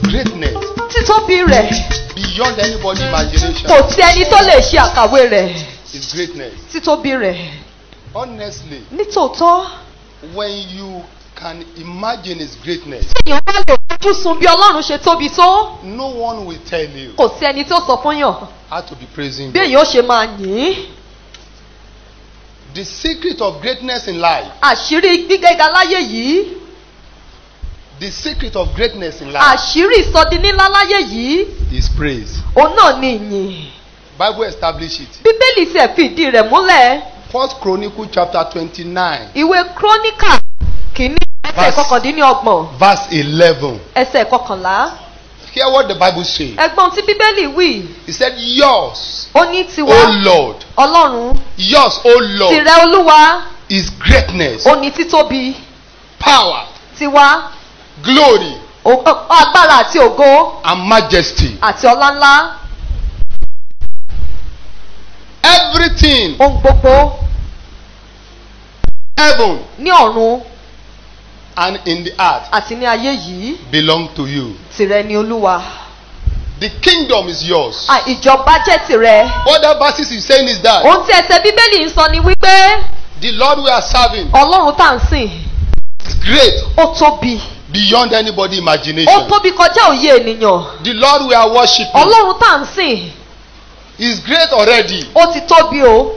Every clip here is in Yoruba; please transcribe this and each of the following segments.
greatness títóbi rẹ̀ beyond anybody's imagination. kò sí ẹni tó lè ṣe àkàwé rẹ̀. His greatness. Títóbi rẹ̀. Honestly, Nítòótọ́, when you can imagine His greatness, tí èèyàn bá lè fojú sun bí Ọlọ́run ṣe tóbi tó, no one will tell you kò sí ẹni tó sọ fún yàn how to be praising bí God. èèyàn ó ṣe máa yìn ín. The secret of greatness in life, Àṣírí gbígbéga láyé yìí, the secret of greatness in life àṣírí ìsọdinílá láyé yìí, is praise. òun náà ni ìyìn. Bible establish it. Bíbélì sì ẹ̀ fìdí rẹ̀ múlẹ̀. First Chronicle chapter 29, Ìwé Kíróníkà kìíní ẹsẹ̀ kọkàndínlọ́gbọ̀n verse 11. ẹsẹ̀ kọkànlá. Hear what the Bible says. Ẹgbọ́n tí Bíbélì wí, He said, yours, ó ní tiwa O Lord, Ọlọ́run, yours, O Lord, tìrẹ Olúwa, is greatness, ó ní títóbi, power, tiwa, glory, agbára àti ògo and majesty. àti ọlá ńlá. Everything, Ohun gbogbo heaven ní ọ̀run and in the earth, àti ní ayé yìí belong to you. tìrẹ ni Olúwa. The kingdom is yours. Ìjọba jẹ́ tìrẹ. Other verses he's saying is that Ohun tí ẹsẹ̀ Bíbélì ń sọ ni wípé the Lord we are serving Ọlọ́run tá à ń sìn is great ó tóbi. beyond anybody's Ó imagination. tóbi kọjá òye ènìyàn. The Lord we are worshiping Ọlọ́run tá à ń sìn is great already. ó ti tóbi o.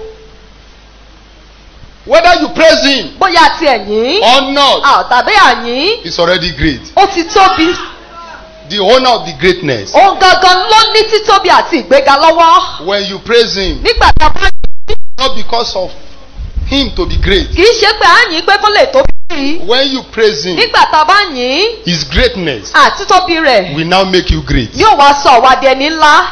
Whether you praise Him Bóyá ti ẹ̀yìn or not, tàbí àyìn it's already great. ó ti tóbi. The owner of the greatness. Òun gangan ló ní títóbi àti ìgbéga lọ́wọ́. When you praise Him, Nígbà tá a bá yìn, not because of Him to be great. kì í ṣe pé à ń yìn pé kó lè tóbi sí i. When you praise Him, Nígbà tá a bá yìn His greatness àti tóbi rẹ̀ will now make you great. yóò wá sọ wá di ẹni ńlá.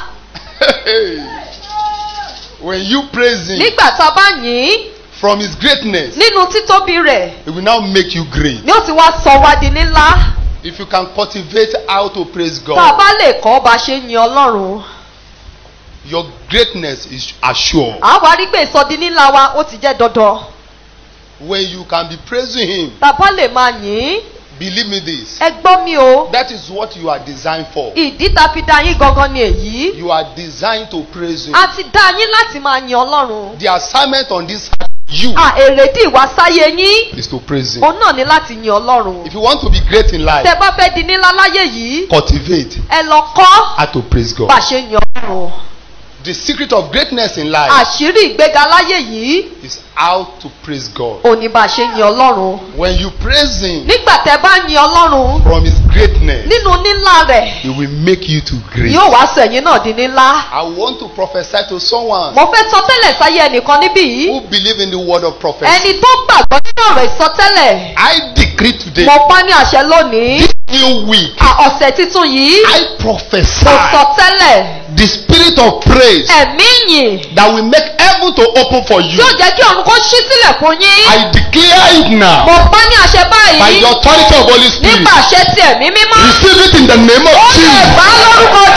When you praise Him Nígbà tá a bá yìn from His greatness, nínú títóbi rẹ̀ it will now make you great. ni ó ti wá sọ wá di ní ńlá. If you can cultivate how to praise Tá a God, bá lè kọ́ bá ṣe yin Ọlọ́run, your greatness is assured. à wá rí pé ìsọdi nílá wa ó ti jẹ́ dandan. When you can be praising Him, Tá a bá lè máa yìn, believe me this, ẹ gbọ́ mi o. that is what you are designed for. Ìdí tá a fi dá yín gangan ni èyí. You are designed to praise Him. A ti dá yín láti máa yin Ọlọ́run. The assignment on this you Èrèdí ìwásáyé yín, is to praise Him. òun náà ni láti yin Ọlọ́run. If you want to be great in life, Tẹ́ bá fẹ́ di nílá láyé yìí, cultivate ẹ lọ kọ́ how to praise God. bá ṣe yin Ọlọ́run. The secret of greatness in life Àṣírí ìgbéga láyé yìí, is how to praise God. òun ni bá ṣe yin Ọlọ́run. When you praise Him Nígbà tẹ́ bá yin Ọlọ́run from His greatness, nínú nílá rẹ̀, He will make you to great. yóò wá sọ ẹ̀yin náà di nílá. I want to prophesy to someone Mo fẹ́ sọ tẹ́lẹ̀ sáyé ẹnìkan níbí yìí. who believe in the word of prophecy. Ẹni tó gbàgbọ́ nínú ọ̀rọ̀ ìsọtẹ́lẹ̀. I decree today, Mo pa ní àṣẹ lónìí. this new week, Ọ̀sẹ̀ titun yìí. I prophesy Mo sọ tẹ́lẹ̀. the spirit of praise Ẹ̀mí yìn. that will make heaven to open for you. Yóò jẹ́ kí ọ̀run kó ṣí sílẹ̀ fún yín. I declare it now Mo pa ní àṣẹ by báyìí. the authority of Holy Spirit. Nípa àṣẹ ti ẹ̀mí mímọ́. Receive it in the name of Ó lè Jesus. bá lórúkọ